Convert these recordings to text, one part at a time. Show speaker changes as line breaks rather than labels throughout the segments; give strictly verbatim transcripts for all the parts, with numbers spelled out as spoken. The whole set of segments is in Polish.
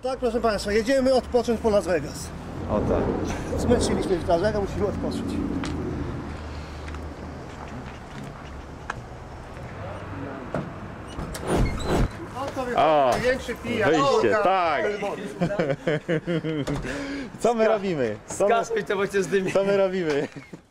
Tak, proszę Państwa, jedziemy odpocząć po Las Vegas.
O tak.
Zmęczyliśmy w Las Vegas, musimy odpocząć.
O,
Największy pijak.
wyjście, tak. Co my robimy? Co my,
Skasuj to, bo cię zdymie.
co my robimy?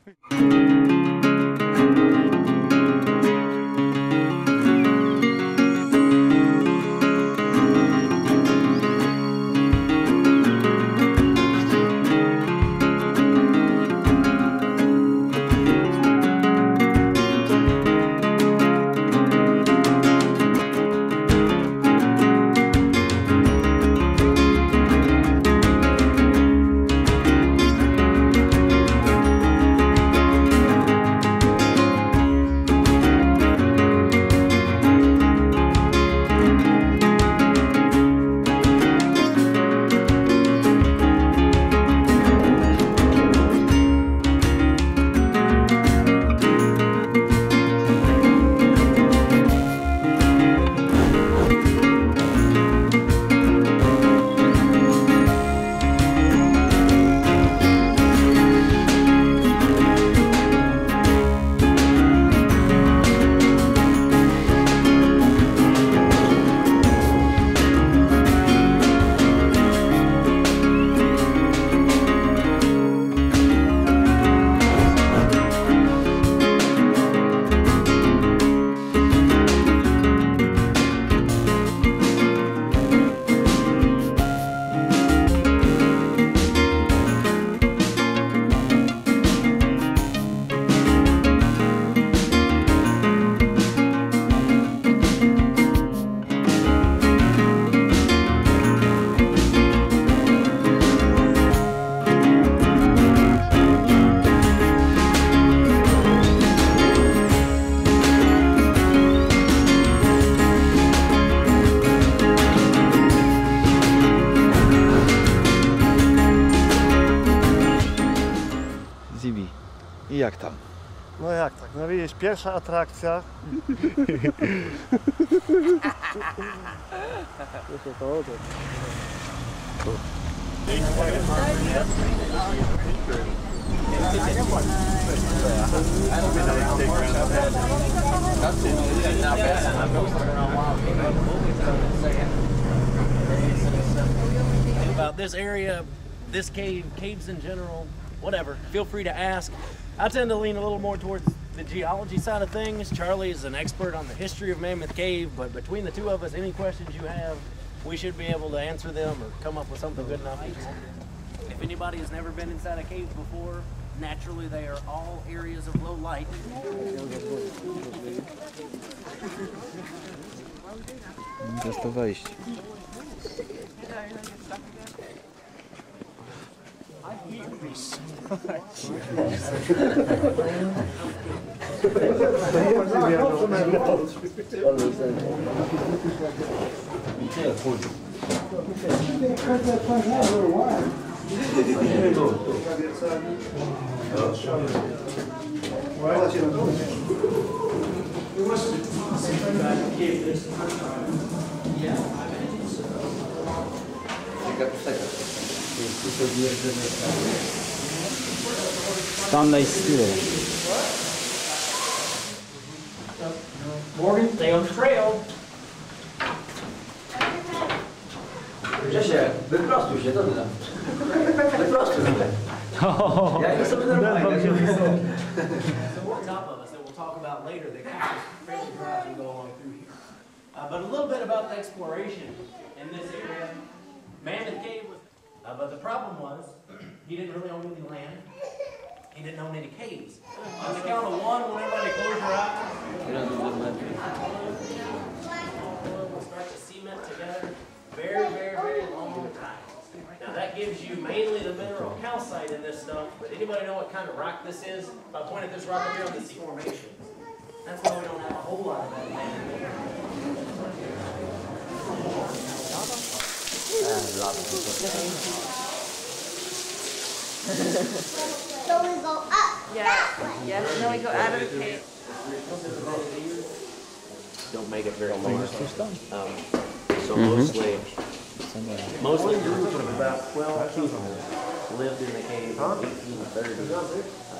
Zibi, i jak tam?
No jak tak, no widzisz, pierwsza atrakcja.
About this area, this cave, caves in general, whatever, feel free to ask. I tend to lean a little more towards the geology side of things. Charlie is an expert on the history of Mammoth Cave, but between the two of us, any questions you have, we should be able to answer them or come up with something good enough. If anybody has never been inside a cave before, naturally they are all areas of low light.
To jest to wejście. Stanley Steel.
Morgan, stay on the trail.
Grzesie, wyprostuj się, to ty tam. Wyprostuj się. Ja idę sobie normalnie.
So on top of us that we'll talk about later that keeps us fairly dry as we go along through here. Uh, but a little bit about the exploration in this area. Mammoth Cave was, uh, but the problem was he didn't really own any land. He didn't own any caves. On the count of one, when everybody close your eyes, we'll start to cement together very, very, very long time. Now that gives you mainly the mineral calcite in this stuff, but anybody know what kind of rock this is? If I point at this rock up here on the C formation. That's why we don't have a whole lot of that land.
So we go up.
Yeah, yeah. And then we go out of the cave.
Don't make it very long. Um, so
Mhm.
mostly Mostly group of about twelve people lived in the cave in eighteen thirty.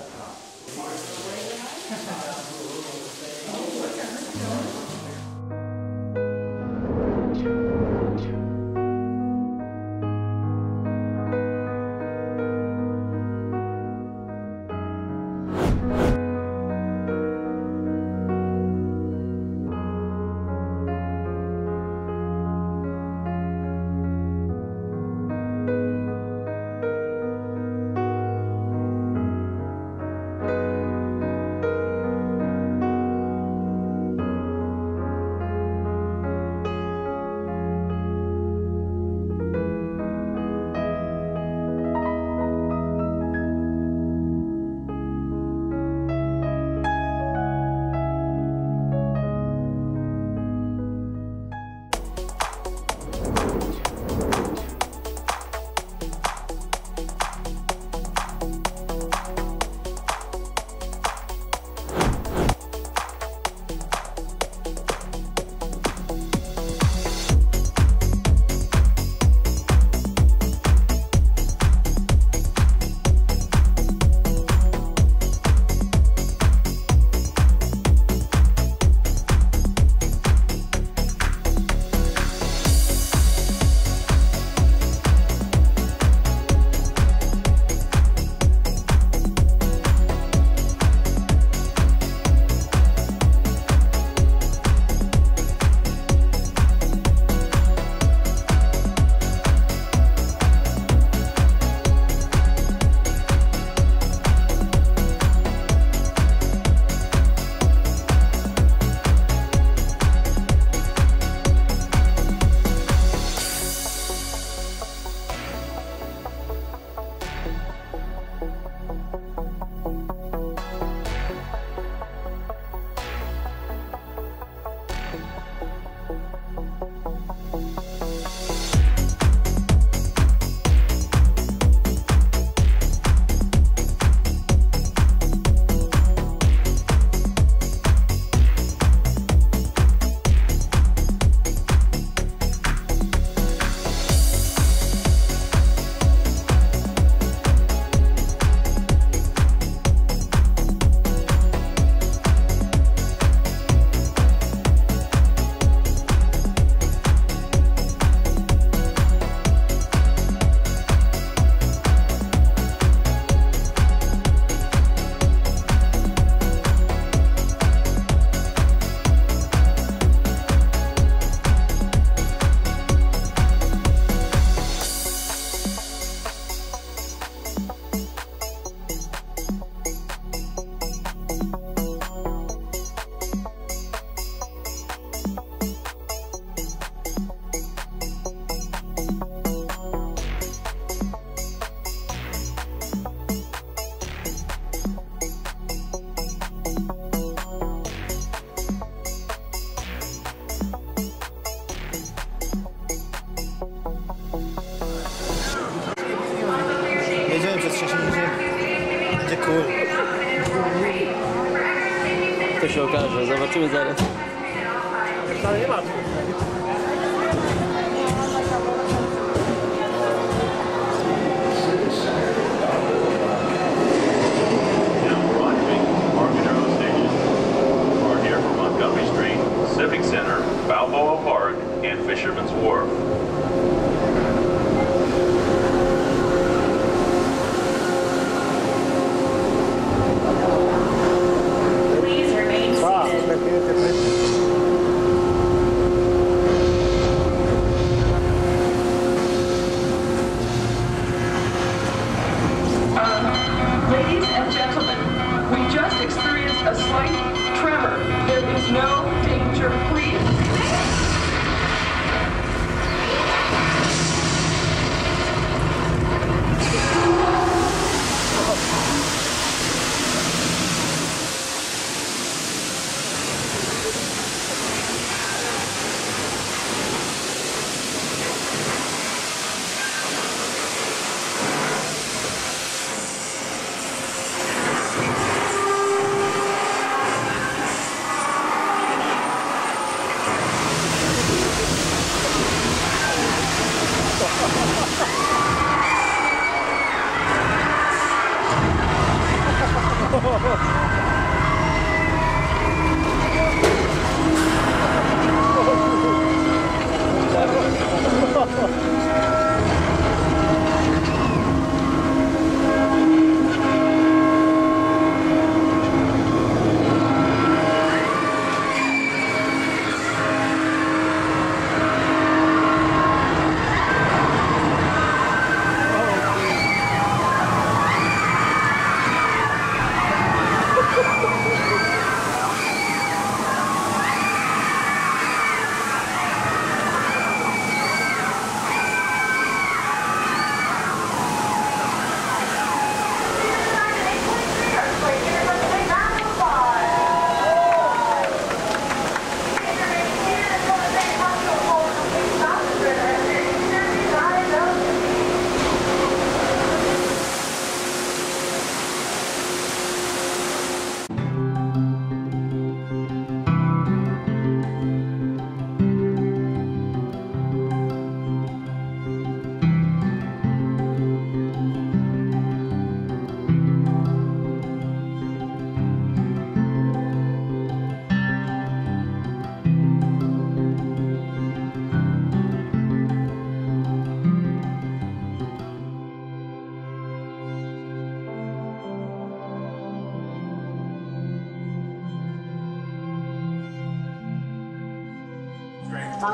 Jedziemy przez Szczecin, będzie, będzie cool.
To się okaże, zobaczymy zaraz.
Ale nie ma.
Civic Center, Balboa Park, and Fisherman's Wharf.
Please remain seated.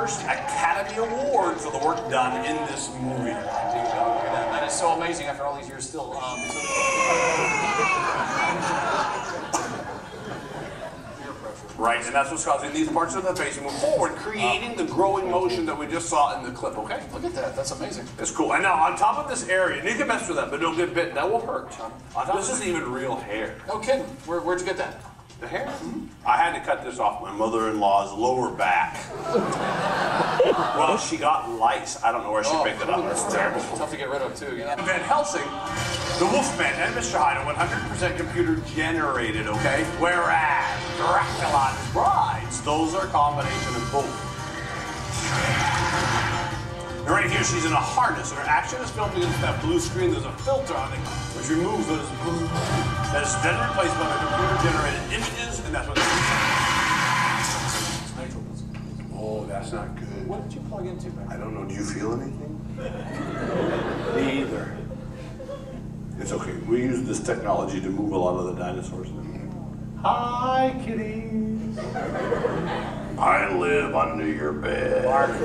first Academy Award for the work done in this movie.
That is so amazing after all these years still. Um, so
Right, and that's what's causing these parts of the face to move forward, creating the growing motion that we just saw in the clip, okay?
look at that. That's amazing.
It's cool. And now, on top of this area, and you can mess with that, but don't get bitten. That will hurt. On top, this isn't even real hair.
No kidding. Where, where'd you get that?
The hair? Mm-hmm. I had to cut this off my mother-in-law's lower back. Well, she got lice. I don't know where she
Oh,
picked it up.
That's terrible. Tough to get rid of, too. You know?
Van Helsing, the Wolfman, and Mister Hyde are one hundred percent computer generated, okay? Whereas Dracula and his brides, those are a combination of both. And right here, she's in a harness, and her action is filmed against that blue screen. There's a filter on it, which removes those blue. That is then replaced by the computer-generated images, and that's what. Oh, that's not good.
What did you plug into, man?
I don't know. Do you feel anything? Me either. It's okay. We use this technology to move a lot of the dinosaurs. Hi, kitties. I live under your bed.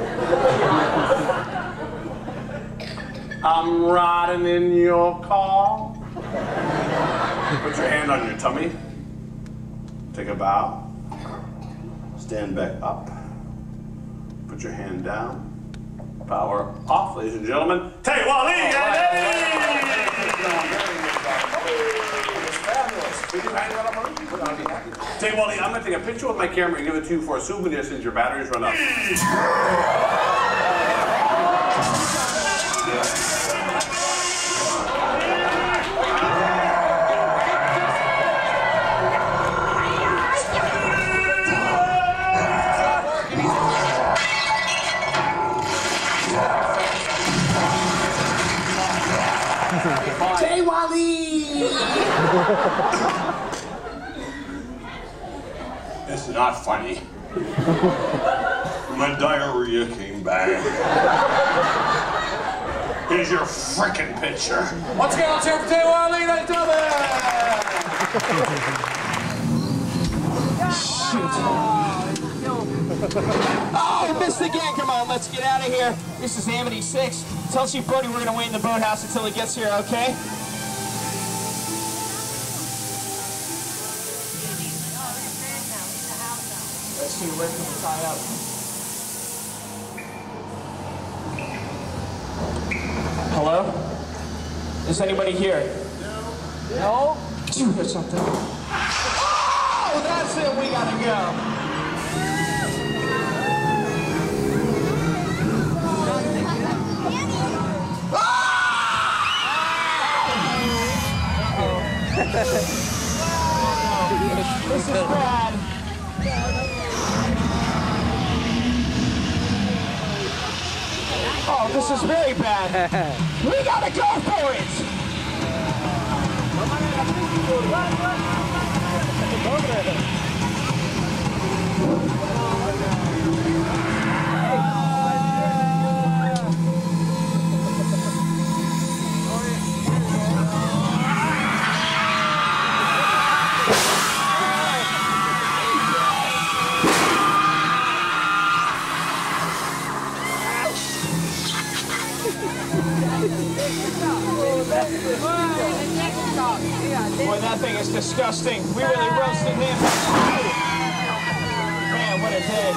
I'm riding in your car. Put your hand on your tummy. Take a bow. Stand back up. Put your hand down. Power off, ladies and gentlemen. Tay Wally! Tay Wally, I'm going to take a picture with my camera and give it to you for a souvenir since your batteries run out.
Tay Wally!
It's not funny. My diarrhea came back. Here's your frickin' picture.
Once again, let's hear it for Tay Wally, ladies and gentlemen!
Oh, missed again. Come on, let's get out of here. This is Amity six. Tell Chief Brody we're going to wait in the boathouse until he gets here, okay? Let's see, where can we tie up? Hello? Is anybody here? No. No? Did you hear something? Oh, that's it. We got to go. This is bad. Oh, this is very bad. We gotta go for it. Boy, that thing is disgusting. We really roasted him. Man, what a day.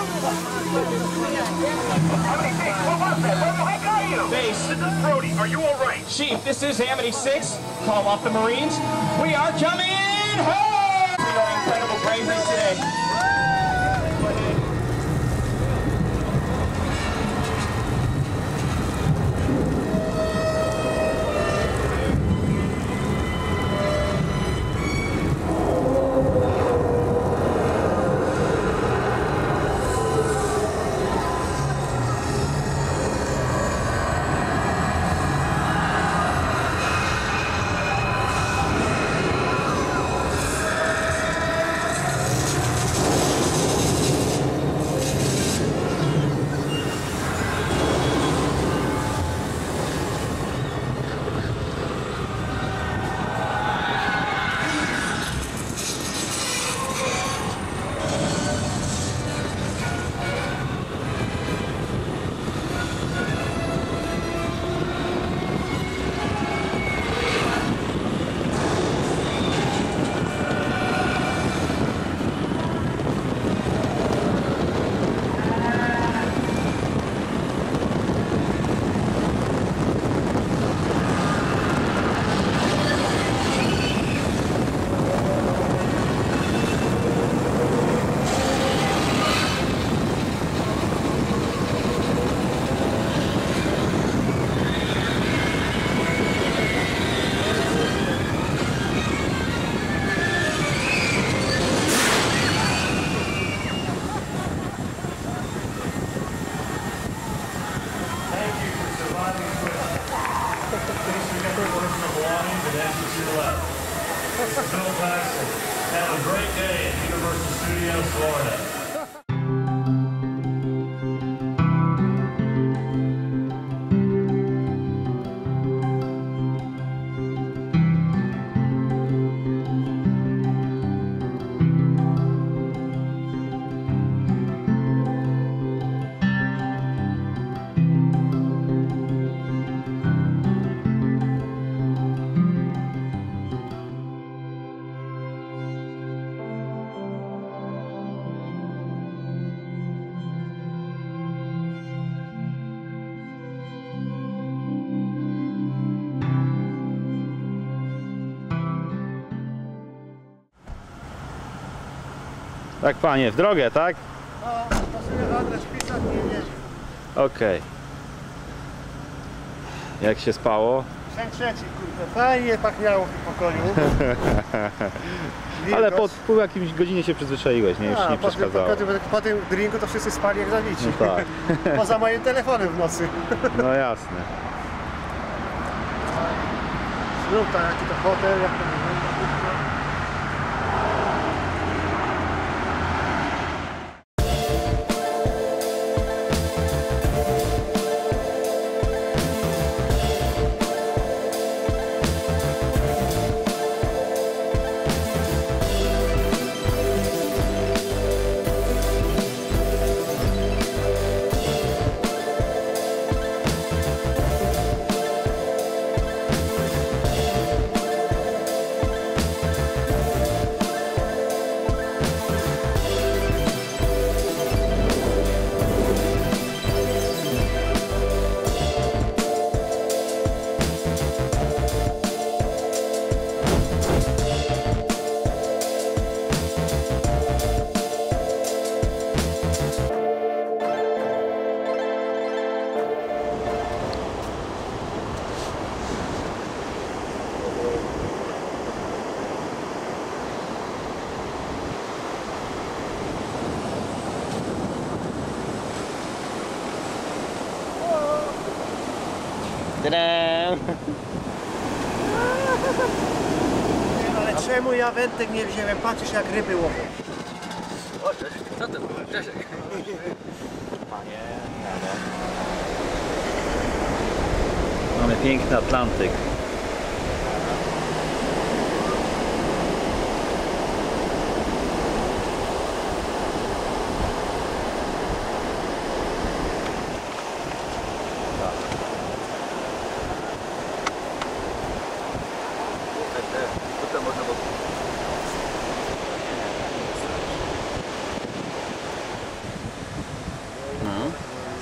Base.
This is Brody. Are you all right?
Chief, this is Amity six. Call off the Marines. We are coming home! We are incredible bravery today.
Bill Paxton. Have a great day at Universal Studios, Florida.
Tak, panie, w drogę, tak?
No, pasuje adres pisać, nie wiem.
Okej. Jak się spało?
Dzień trzeci, kurde, fajnie pachniało w tym pokoju.
Ale po, po jakimś godzinie się przyzwyczaiłeś, nie? Już
A,
nie
po,
przeszkadzało.
Po, po, po tym drinku to wszyscy spali jak zabici.
No tak.
Poza moim telefonem w nocy.
No jasne.
Znów tak, jaki to hotel, jak to wygląda. Ale czemu ja wędek nie wziąłem? Patrzysz jak ryby łowią.
Co ty? Grzesiek.
Mamy piękny Atlantyk.
Tutaj można było...
No.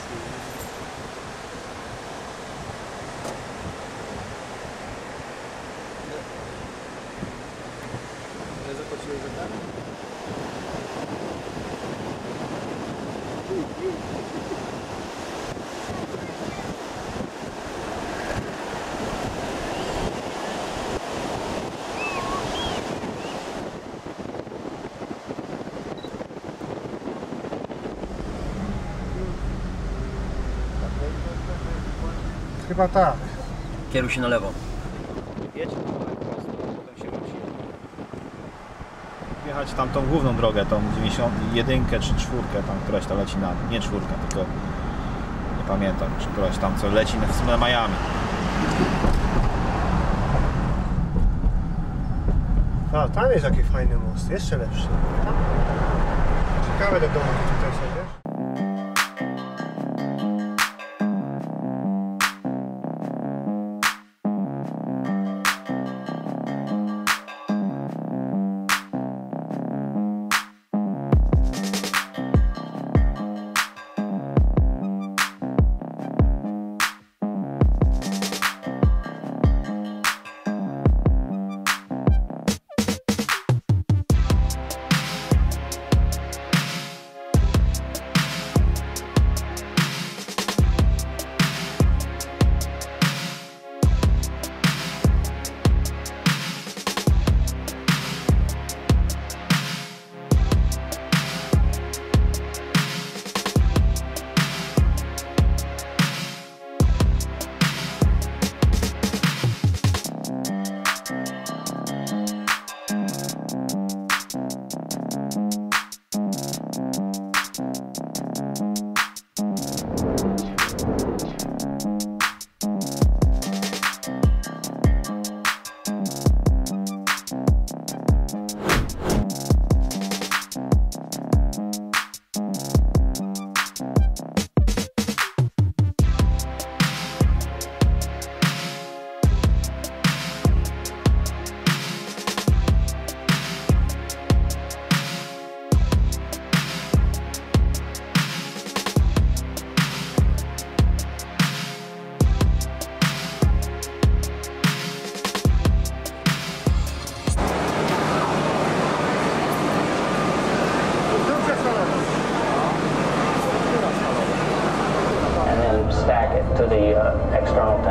Nie zapłaciłeś za tak? Chyba tak.
Kieruj się na lewo.
Jedź prosto, potem się wróci.
Jechać tam tą główną drogę, tą dziewięćdziesiątą jeden czy czwórkę, tam któraś to leci na... nie czwórka, tylko... nie pamiętam, czy któraś tam co leci na, w sumie na Miami.
A, tam jest jaki fajny most, jeszcze lepszy. Ciekawe te domy tutaj są, wiesz?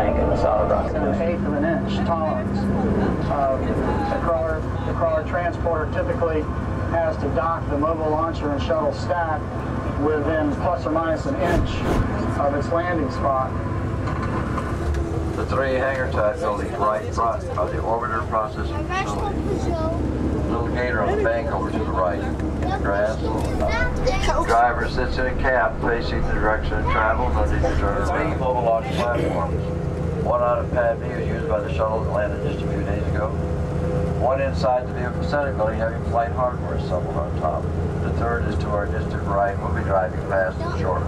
bank and the solid rock.
An eighth of an inch tolerance. Uh, the crawler, the crawler transporter typically has to dock the mobile launcher and shuttle stack within plus or minus an inch of its landing spot.
The three hangar type buildings right in front of the orbiter processing facility. Little gator on the bank over to the right in the grass. The driver sits in a cab facing the direction of travel, nothing to turn. Three mobile launch platforms. One on a pad B was used by the shuttle that landed just a few days ago. One inside the vehicle center building having flight hardware assembled on top. The third is to our distant right. We'll be driving fast and short.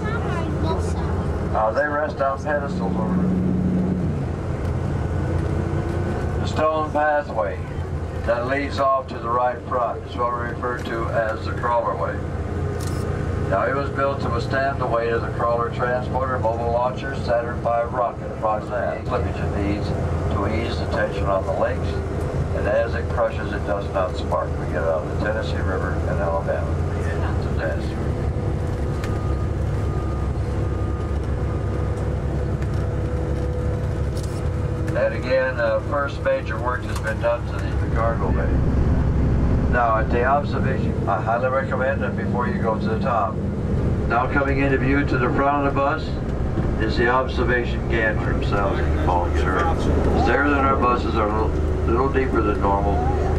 Uh, they rest on pedestals over the stone pathway that leads off to the right front. It's what we refer to as the crawler way. Now it was built to withstand the weight of the crawler transporter, mobile launcher, Saturn five rocket, approximately slippage it needs to ease the tension on the links, and as it crushes it does not spark. We get out of the Tennessee River in Alabama to Tennessee. And again, uh, first major work has been done to the cargo bay. Now at the observation, I highly recommend it before you go to the top. Now coming into view to the front of the bus is the observation gantry themselves, you can call them, sure. There than our buses are a little, little deeper than normal.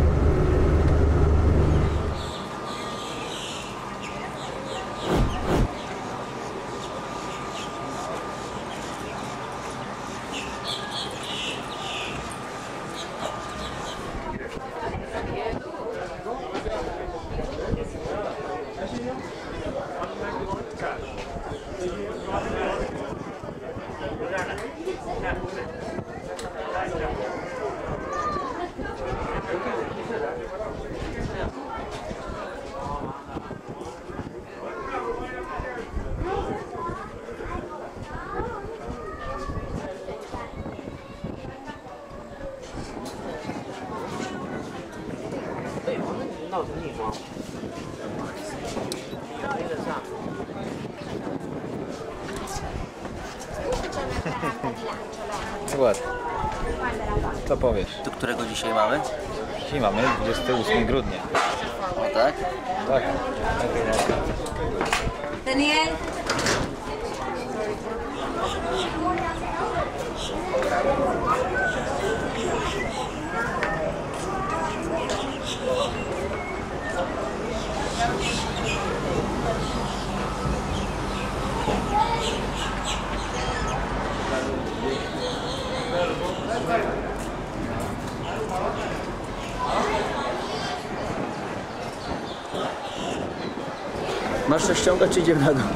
Przykład. Co powiesz?
Do którego dzisiaj mamy?
Dzisiaj mamy dwudziestego ósmego grudnia.
No tak?
Tak.
Daniel?
Masz coś ściągać, czy idziemy na dół?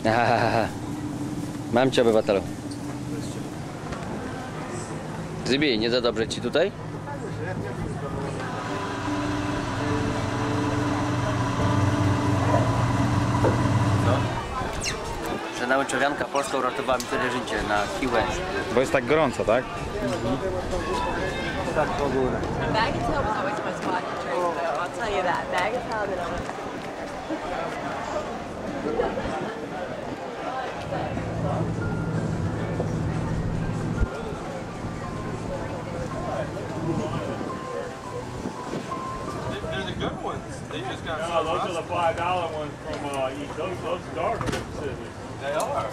Ahaha. Mam cię, obywatelu. Zybi, nie za dobrze ci tutaj? No. Że nauczycielka polska uratowała mi tyle życie na Key West.
Bo jest tak gorąco, tak?
Mhm.
Tak w ogóle.
Bagatelle was always my spot to drink, though. I'll tell you that. Bagatelle did always.
They're the good ones. They just got
No, those are the five dollar ones from uh, East. Those those dark Pacific.
They are.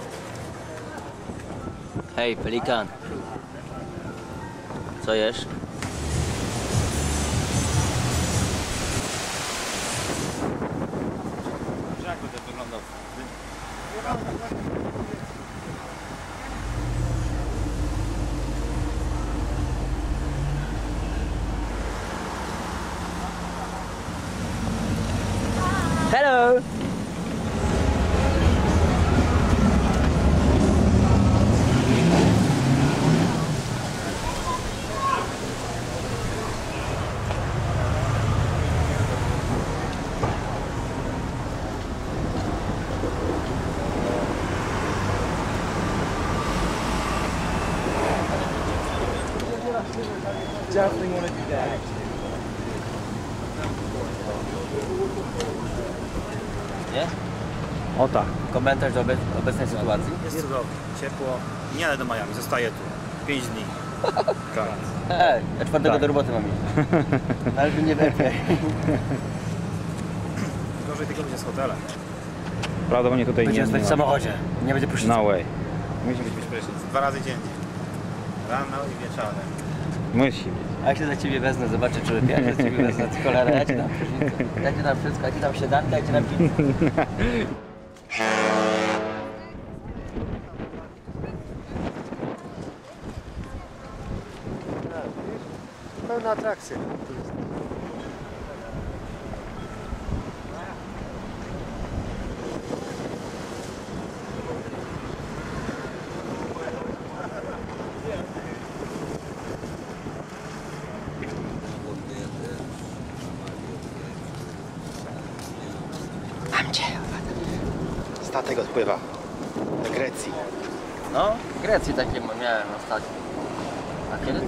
Hej, pelikan. Co jesz?
Jak to wygląda?
Hello!
Definitely want to do that.
Nie?
O tak.
Komentarz do obec obecnej sytuacji?
Jest cudownie, ciepło. Nie jadę do Miami, zostaję tu. Pięć dni. Tak.
Ej, ja czwartego
Tak.
do roboty mam iść. Ale by nie lepiej.
Gorzej tylko będzie z hotelem.
Prawdopodobnie tutaj
Będziemy
nie
spać w
ma.
samochodzie. Nie będzie prysznicu.
No way.
Musi być prysznic. Dwa razy dziennie. Rano i wieczorem.
Musi być.
A jak się za ciebie wezmę, zobaczę czy lepiej. Jak się za ciebie wezmę, ty cholera, ja ci dam prysznicę. Ja ci dam wszystko, ja ci dam śniadankę, ja ci dam pizzę.
Pełna atrakcja.
Mam cię.
Statek odpływa do Grecji.
No, w Grecji takie miałem ostatnio. A kiedy to?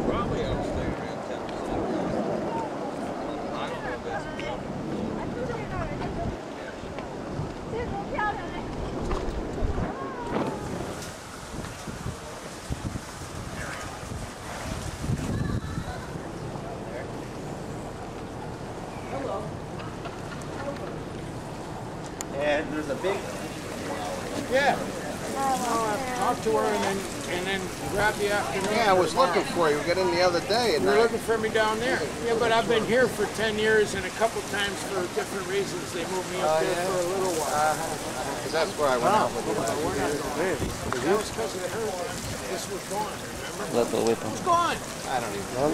And there's a big.
Yeah. Talk to her and then and then grab the afternoon.
Yeah, I was looking for you. We got in the other day. And
You're
I-
looking for me down there. Yeah, but I've been here for ten years, and a couple times for different reasons they moved me up
Oh,
there
yeah?
for a little while.
Because that's where I went out with you.
That was because of the hurricane. This was gone. Remember?
Za to łypą.
It's gone.
I don't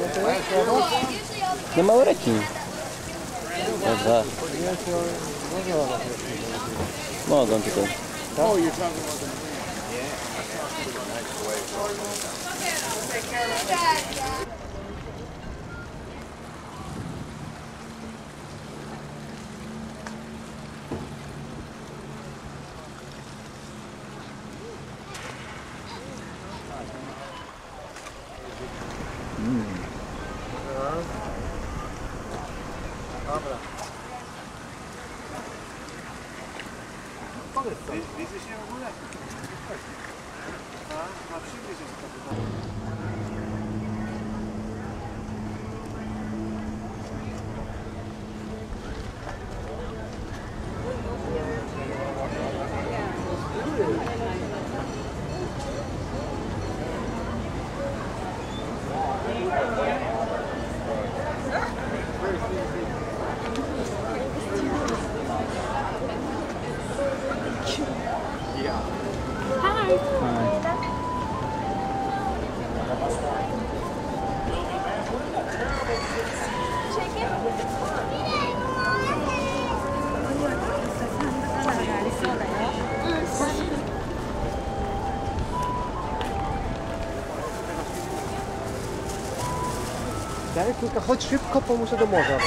even.
Nie ma reki. Dobra. Mogą tutaj.
Oh, you're talking about the
Dobra.
Powiedz to. Widzisz się w ogóle? A, na przybliż jest to.
Tak, tylko chodź szybko, bo muszę do morza.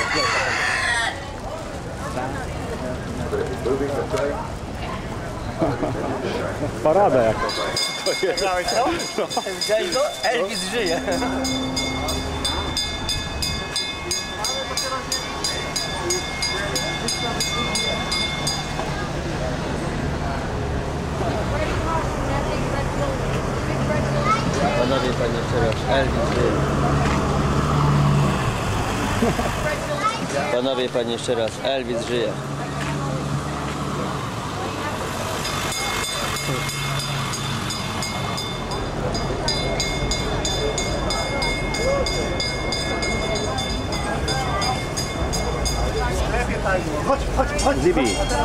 Parada jakaś.
Widziałeś to? Widziałeś to? Elvis żyje. Panowie, panie jeszcze raz, Elvis żyje. Panowie, panie jeszcze raz, Elvis żyje.
Chodź, chodź, chodź.
Zibi.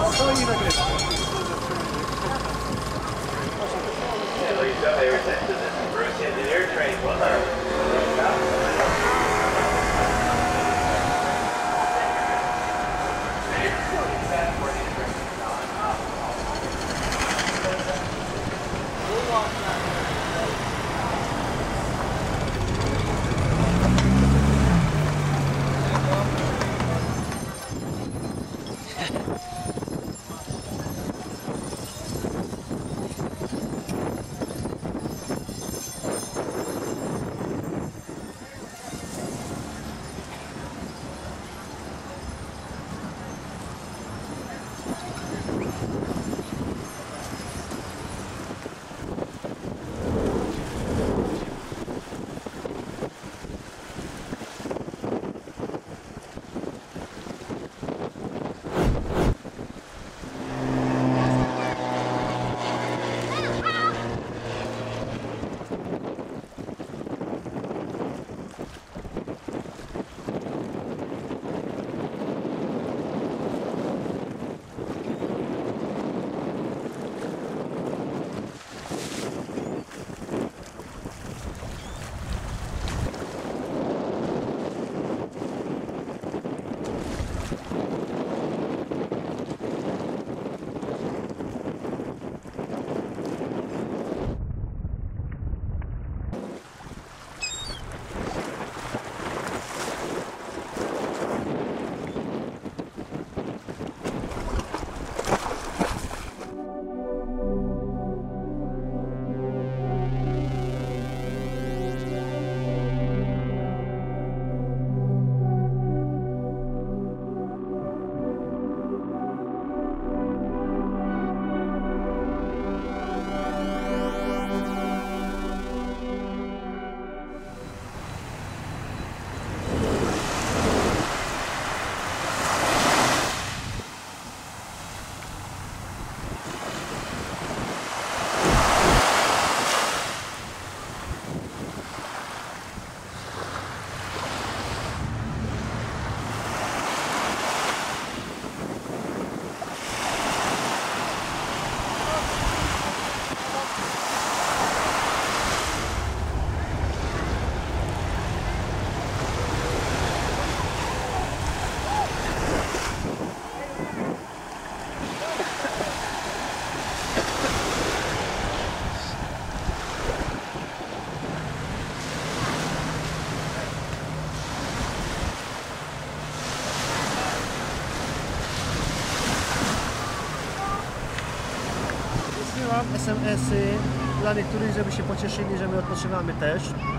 es em esy dla niektórych, żeby się pocieszyli, że my odpoczywamy też.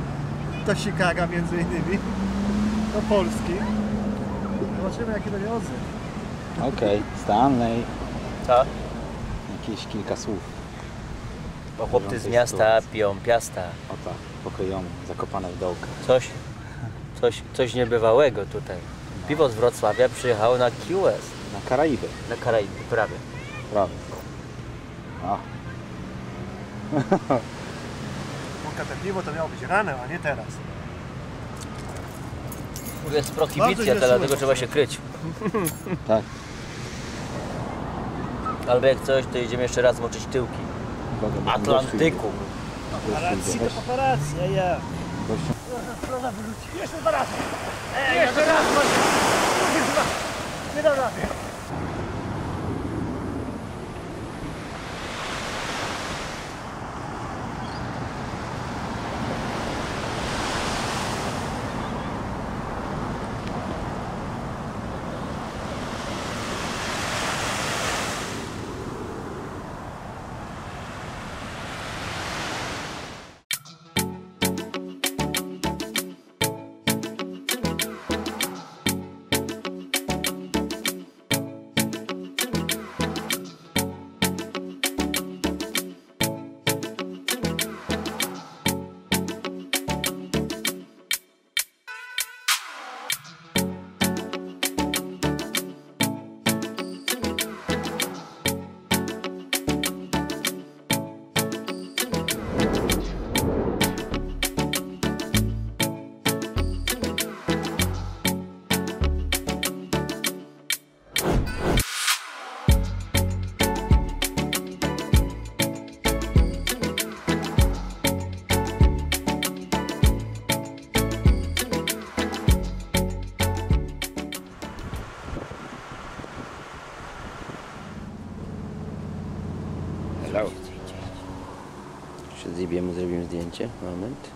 Do Chicago między innymi. Do Polski. Zobaczymy, jaki będzie odzew.
Okej, okay. Stanley.
Co?
Jakieś kilka słów.
Bo chłopcy z miasta piją piasta.
O tak, pokojomu, zakopane w dołkach.
Coś, coś, coś niebywałego tutaj. Piwo z Wrocławia przyjechało na Key West.
Na Karaiby.
Na Karaiby, prawie.
Prawie. A.
Bo te piwo to miało być rano, a nie teraz.
Jest prohibicja, dlatego trzeba się kryć.
Tak.
Albo jak coś, to idziemy jeszcze raz moczyć tyłki. Atlantyku.
Paparazzi to paparazzi, ja ja. Jeszcze dwa razy. Ej, jeszcze raz. Nie da rady.
mu zrobimy zdjęcie. Moment.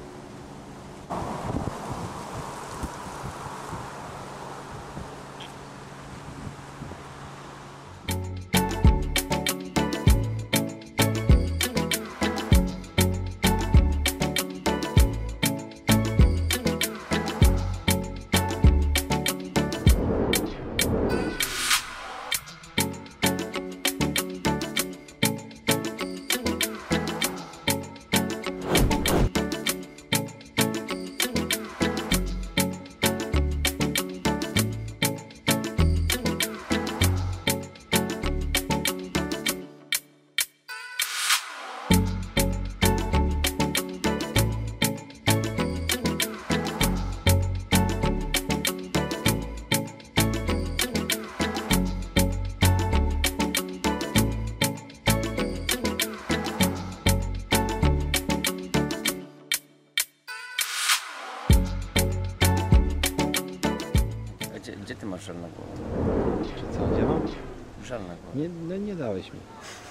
Gdzie, gdzie ty masz żal na głowie?
Czy co, gdzie mam?
Żal na głowie.
Nie, no nie dałeś mi.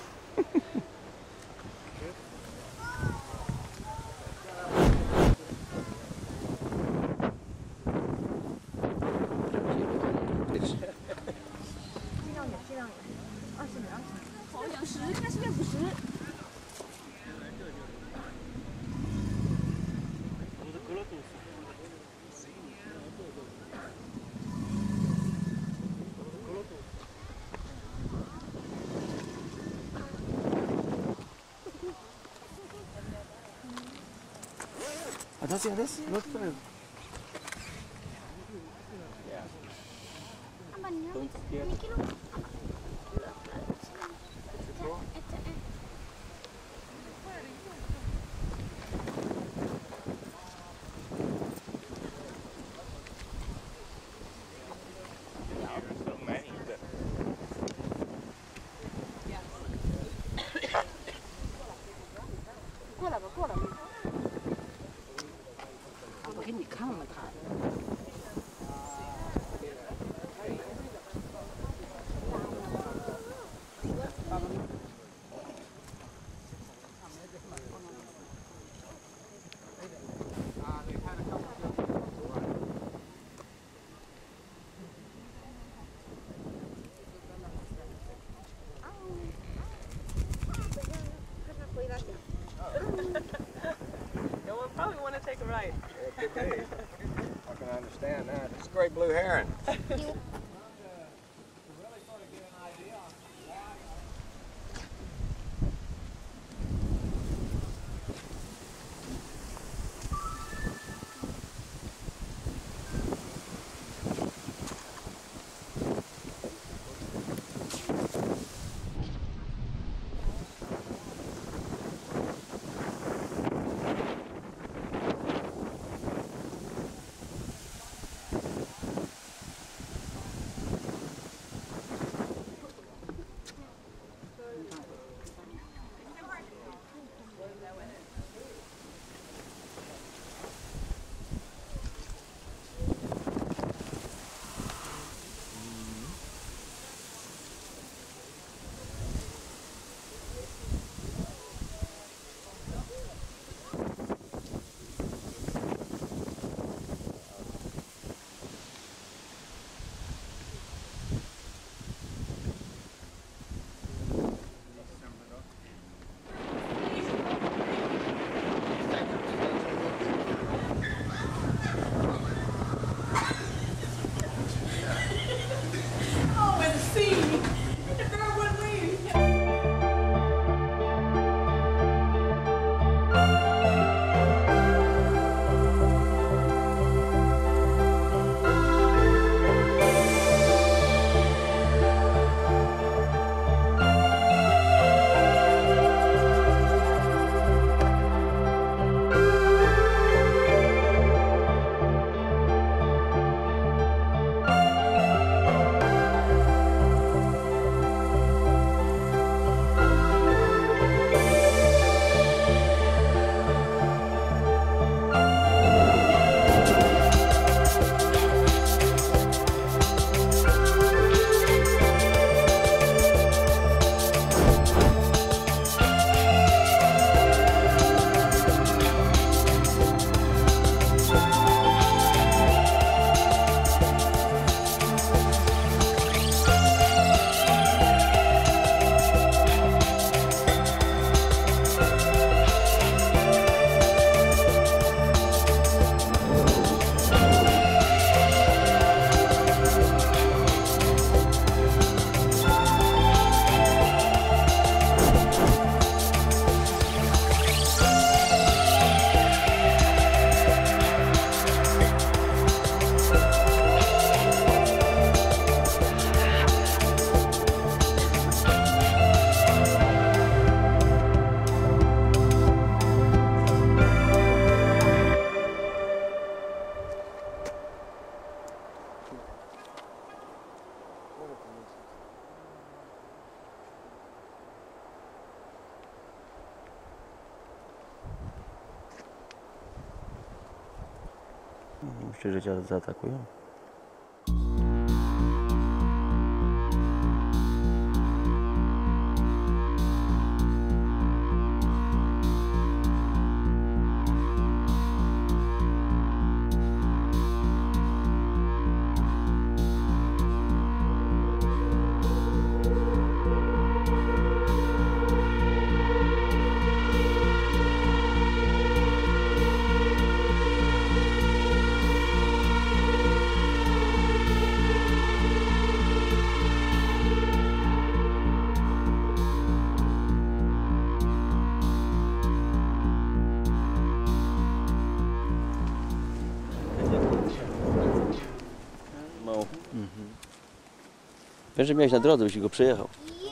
I don't see this. Look for him. Don't scare.
No one probably want to take a ride.
Yeah, it could be. I can understand that. It's a great blue heron.
Myślę, że cię zaatakują. Wiesz, że miałeś na drodze, byś go przejechał.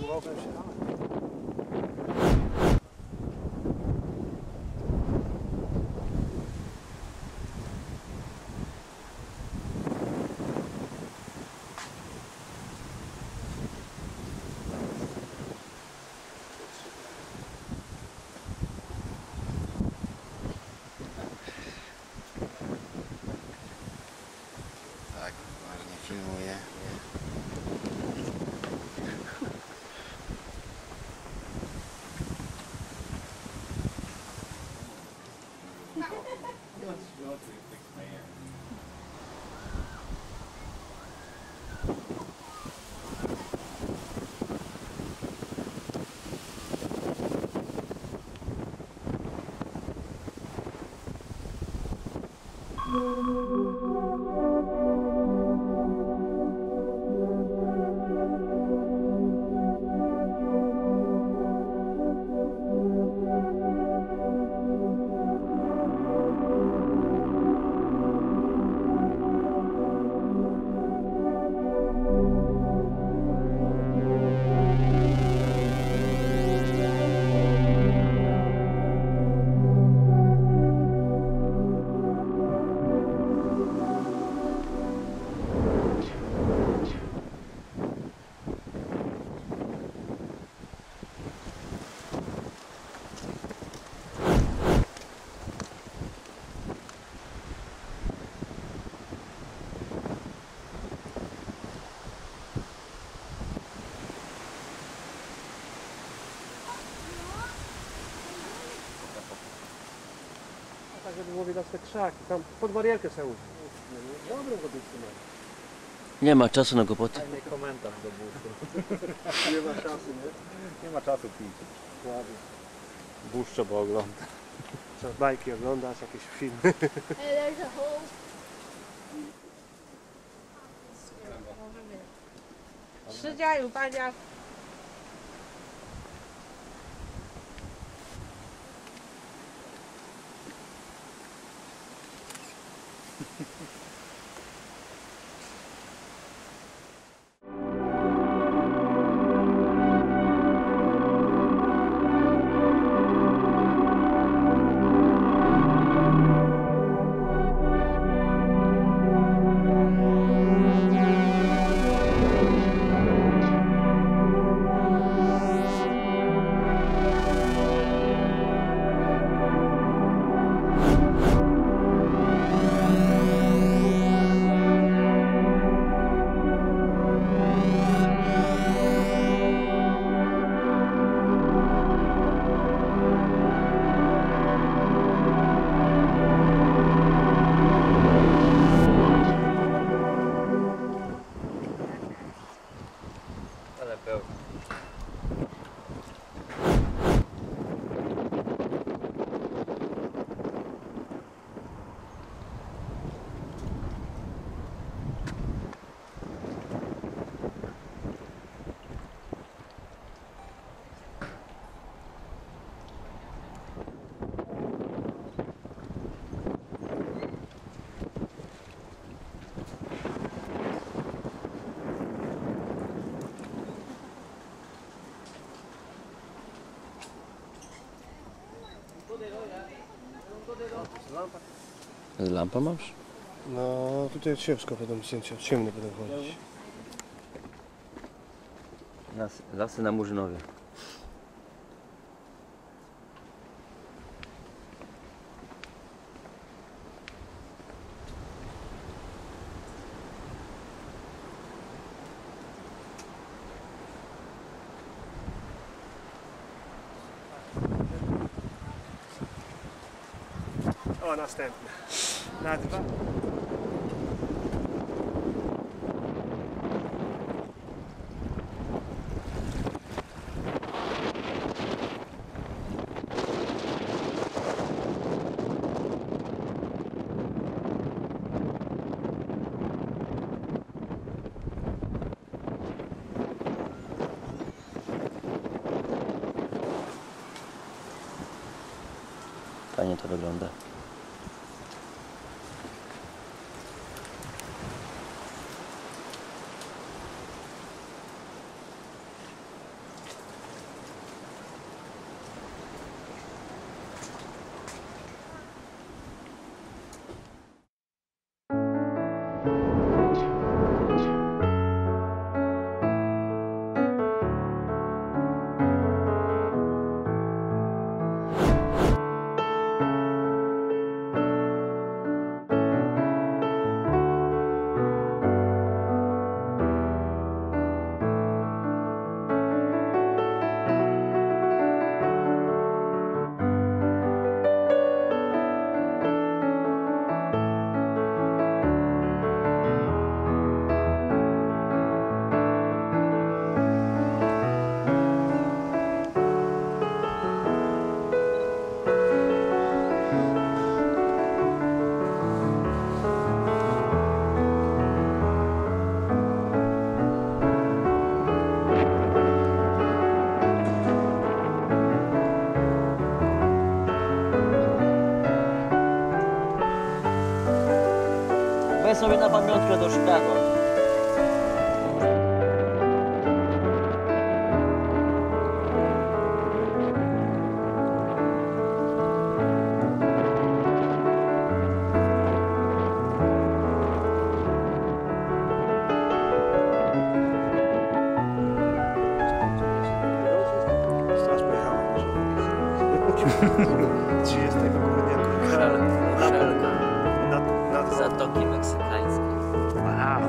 Tak, ładnie filmuje.
Tak, żeby było widać te krzaki, tam pod barierkę sobie użyć. Dobrym go być
Nie ma czasu na głupoty.
Nie komentarz do buszczu.
Nie ma czasu, nie?
Nie ma czasu pić.
Ładnie.
Buszczo bo ogląda.
Trzeba bajki oglądać, jakieś filmy.
Hey, there's a hole.
Szydziaju, pania.
Lampa masz?
No tutaj ciężko będą zdjęcia, ciemne będą chodzić.
Las, lasy na Murzynowie.
O, następny. Na dwa.
Fajnie to wygląda. Weź sobie na pamiątkę do Chicago.
Straż pojechała. trzydziestego grudnia.
Szelka.
Nad, nad
Zatoki meksykańskie.
Wow.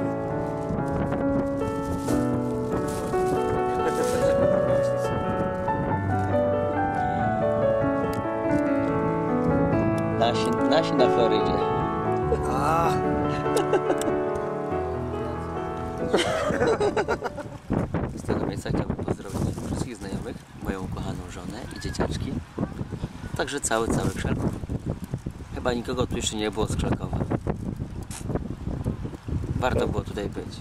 Nasi, nasi na Florydzie.
A.
Z tego miejsca chciałbym pozdrowić wszystkich znajomych, moją ukochaną żonę i dzieciaczki. Także cały, cały Krzelków. Chyba nikogo tu jeszcze nie było z Krzelkowa. Warto było tutaj być.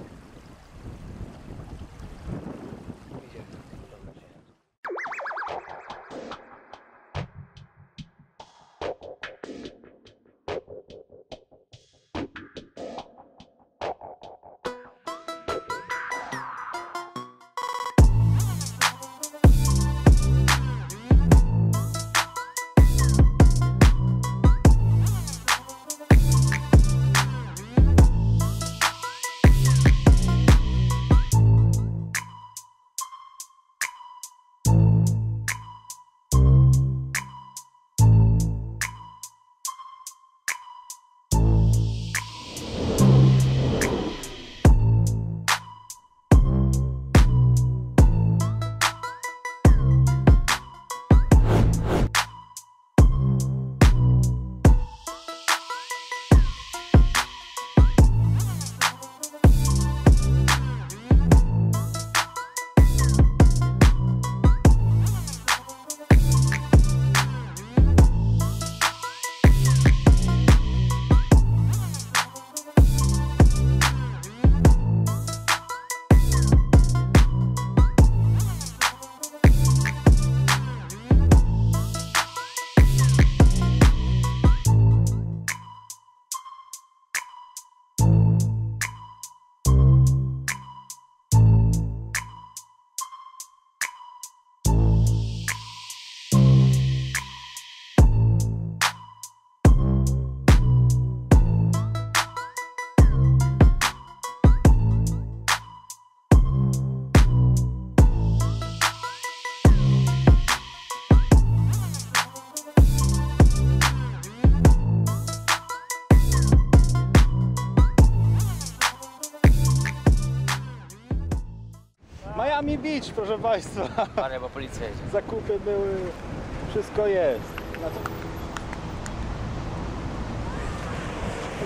Miami Beach, proszę Państwa.
Parę, bo policja jedzie.
Zakupy były, wszystko jest. Na to...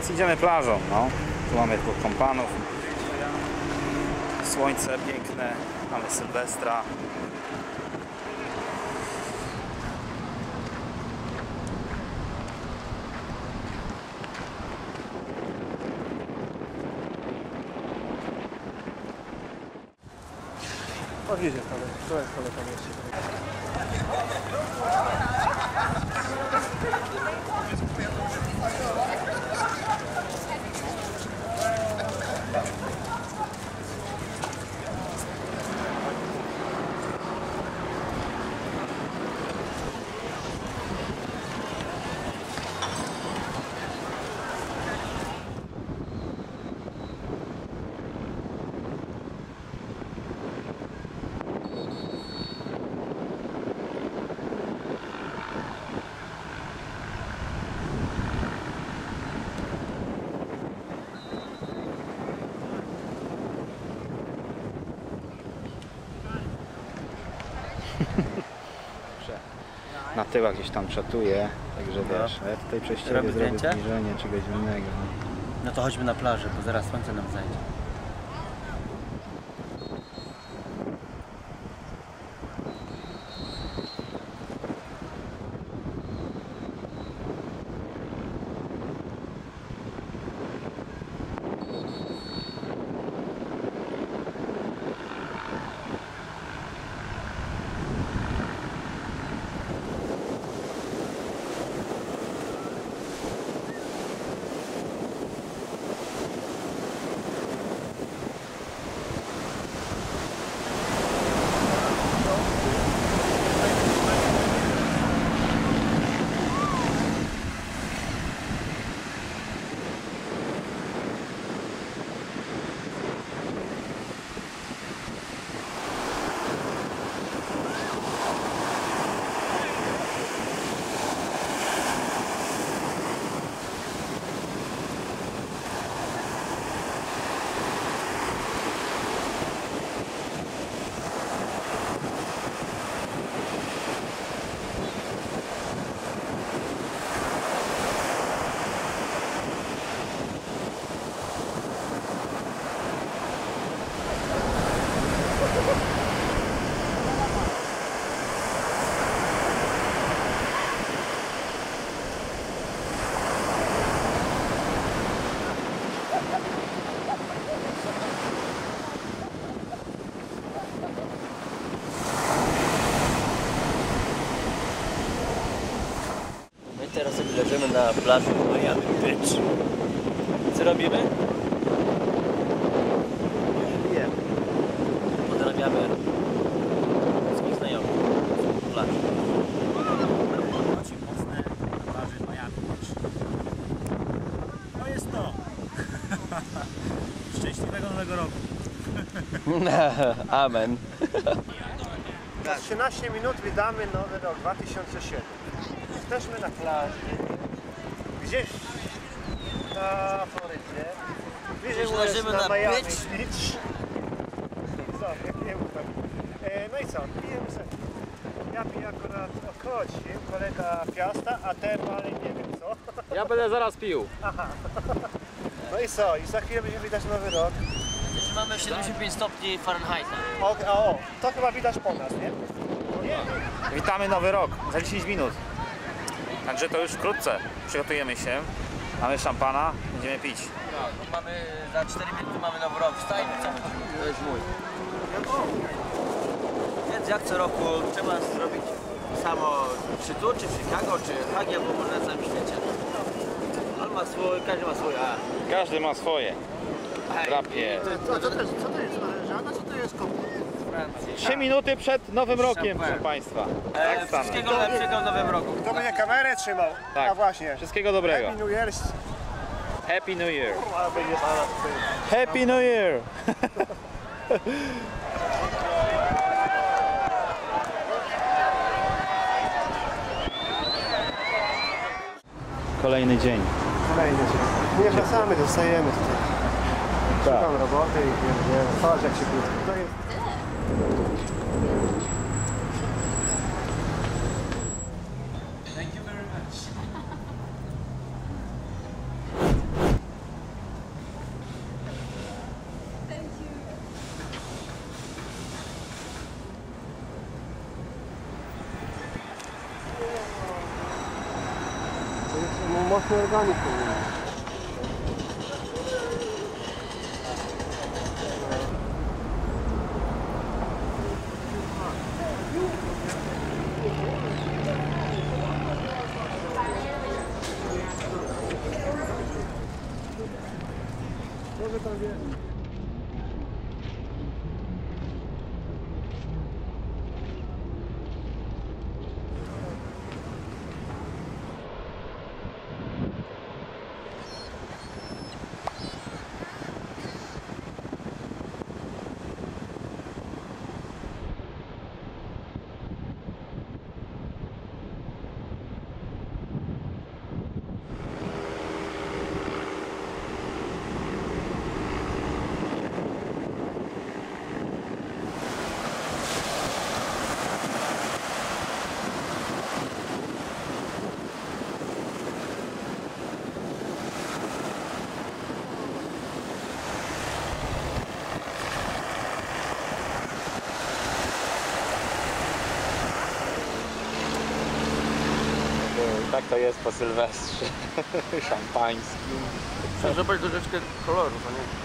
Więc idziemy plażą, no. Tu mamy tylko kompanów. Słońce piękne, mamy Sylwestra.
O, widzisz, ale to jest ale tam jeszcze.
Na tyłach gdzieś tam czatuje, także wiesz, a ja tutaj przez ciebie
Robi
zrobię
zdjęcie?
zbliżenie czegoś innego.
No to chodźmy na plażę, bo zaraz słońce nam zajdzie. Teraz sobie leżymy na plaży Miami Beach. Co robimy?
Nie.
Pozdrawiamy swoich znajomych z plaży.
Noci mocne na plaży Miami Beach. To jest to. Szczęśliwego nowego roku.
Amen.
Za trzynaście minut witamy nowy rok dwa tysiące siedem. Jesteśmy na plaży, gdzieś na Florydzie, bliżej mówiąc
leżymy
na,
na
Miami
beach.
Beach. Co, jak nie ufam. E, no i co, pijemy sobie. Ja piję akurat okocim, kolega Piasta, a ten ale nie wiem co.
Ja będę zaraz pił.
Aha. No i co, i za chwilę będziemy widać nowy rok.
Jeszcze mamy siedemdziesiąt pięć stopni Fahrenheita.
O, o, to chyba widać po nas, nie? Nie.
Witamy nowy rok za dziesięć minut. Także to już wkrótce przygotujemy się. Mamy szampana, będziemy pić.
No, mamy za cztery minuty mamy nowy rok. Wstajmy, co? To jest mój. Więc jak co roku trzeba zrobić samo, czy tu, czy w Chicago, czy Hagie, bo może na całym świecie. On ma swój, każdy ma swój, a...
Każdy ma swoje. Drapie.
Co, co, to jest, co to jest? Żadna, co to jest komputer?
Trzy minuty przed nowym rokiem, proszę Państwa.
E,
Tak stanę.
wszystkiego lepszego w nowym roku.
Kto będzie kamerę trzymał?
Tak.
A właśnie.
Wszystkiego dobrego.
Happy New Year.
Happy New Year.
A będzie pana tutaj.
Happy New Year. Kolejny dzień.
Kolejny dzień. Nie wracamy, zostajemy tutaj.
Tak.
Szukam roboty i nie wiem, patrz jak się krótko. To jest...
Thank you very much.
mocny organizm powinien. Może tam wie.
Tak to jest po Sylwestrze szampańskim.
Trzeba zobaczyć troszeczkę kolorów, a nie?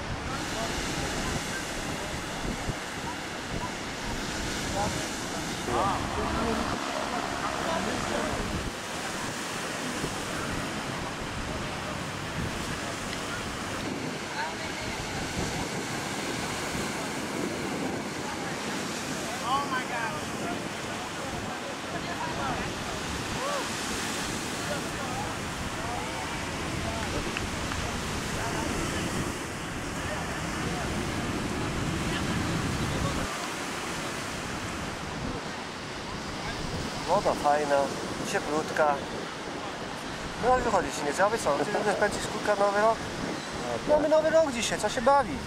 Woda fajna, cieplutka. No ale wychodzić nie chciałby co? Ty będziesz pędzić kulka nowy rok? Mamy nowy rok dzisiaj, co się bawić?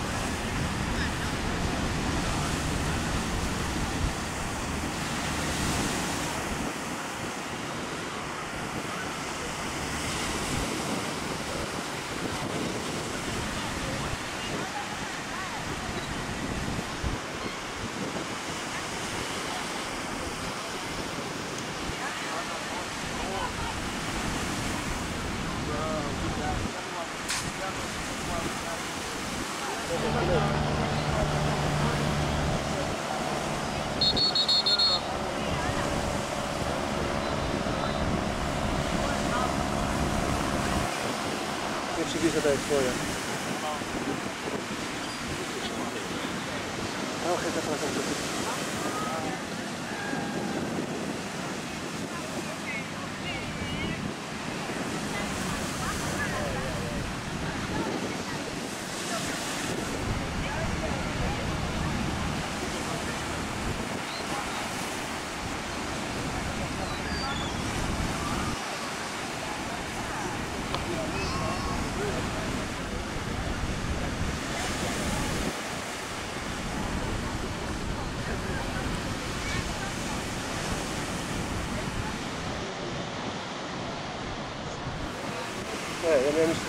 Nie przybliżę tak jak swoje. Trochę zapraszam do tego. Nie, ja miałem jeszcze.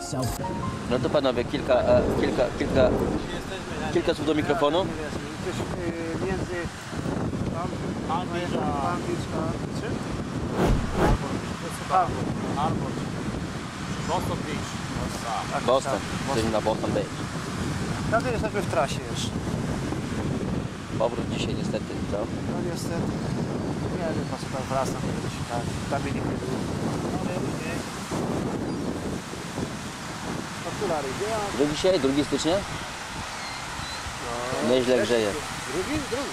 self.
No to panowie, kilka, e, kilka, kilka, kilka słów do mikrofonu.
Między Palm Beach a czym?
Arbor. Boston Beach.
Boston, jesteśmy na Boston Beach.
Każdy jesteśmy w trasie jeszcze.
Powrót dzisiaj niestety, co?
No niestety. Nie wiem, po co tam wracam, to się tak, tam mnie nikt nie było. Okulary, gdzie ja?
Drugi dzisiaj, drugi stycznia?
No,
Nieźle grzeje.
Drugi? Drugi.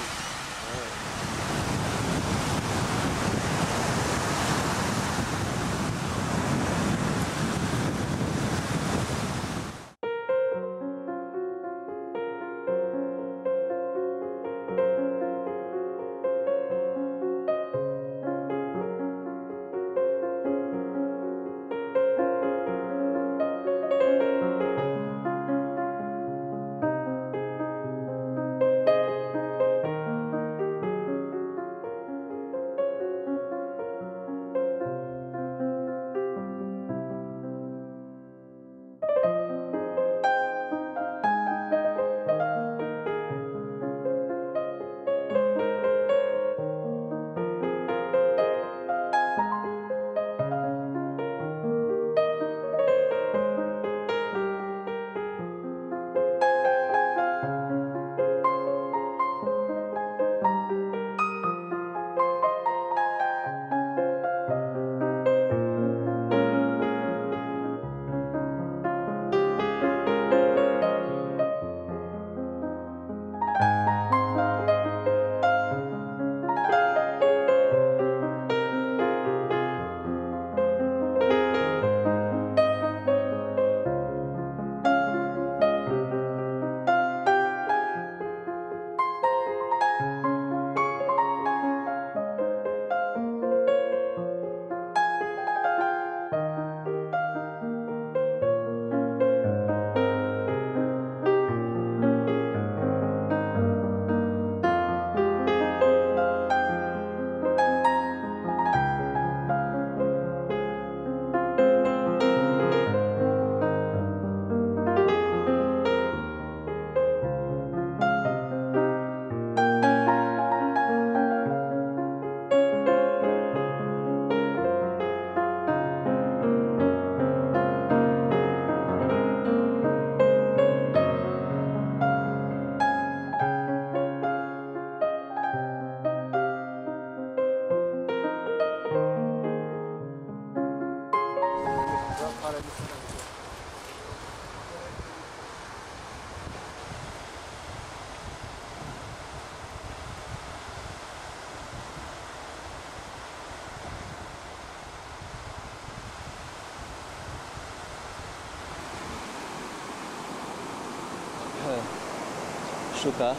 Szuka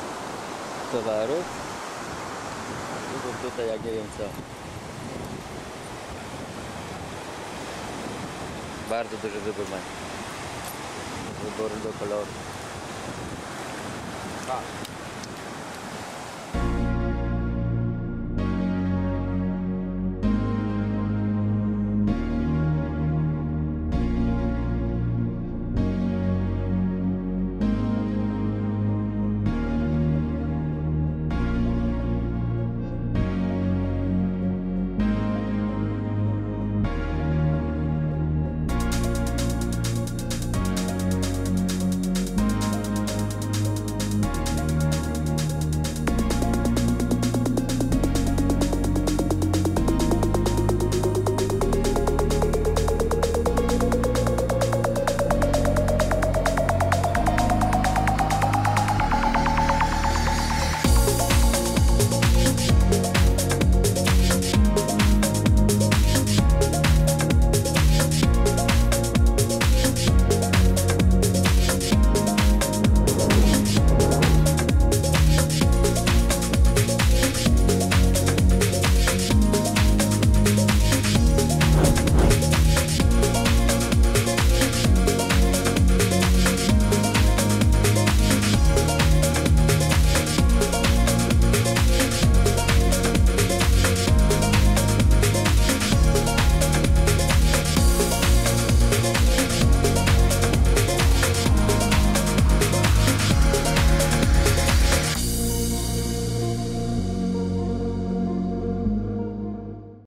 towarów. Tutaj jak nie wiem co. Bardzo duży wybór ma. Wybory do koloru.
Tak.